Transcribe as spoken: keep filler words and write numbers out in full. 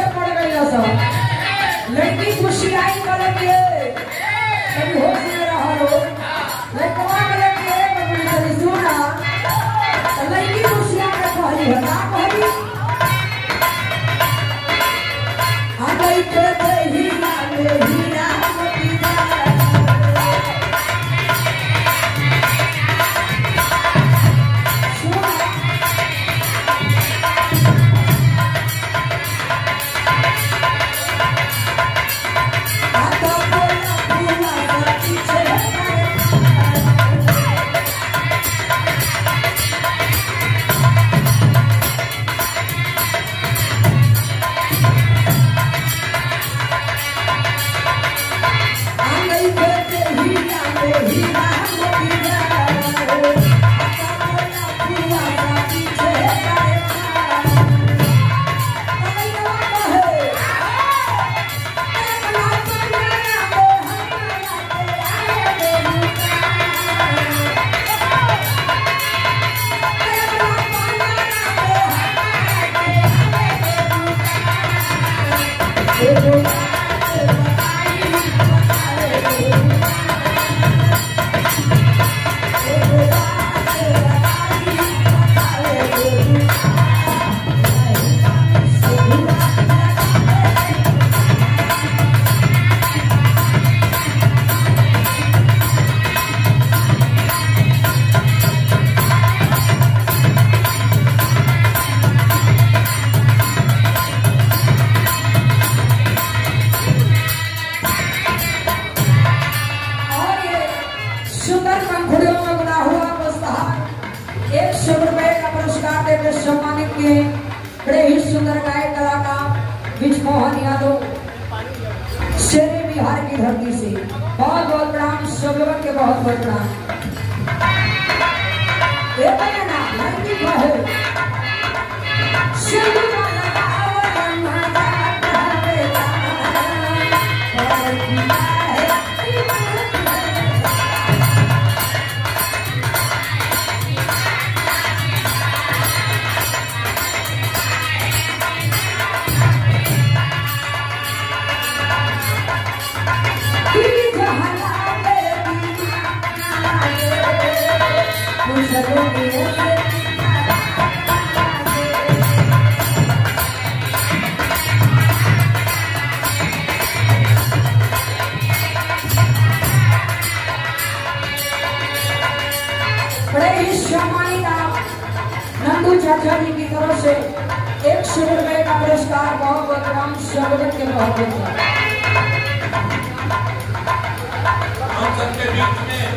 पीछे पड़ गई सब लड़की खुशी आई कर के कभी होश में रहा लो लड़कवा के के कभी कभी सुना लड़की खुशी आके कहली है ना कहली आ गई के ही ना ले ही ना सम्मानित किए बड़े ही सुंदर गायक कलाकार बिजमोहन यादव शेरे बिहार की धरती से बहुत बहुत प्रणाम सब लोगों के बहुत बहुत प्रणाम। बड़े ही सम्मानित नंदू चाचा जी की तरफ से एक सौ रुपए का पुरस्कार बहुत बहुत राम स्वागत के बहुत बहुत।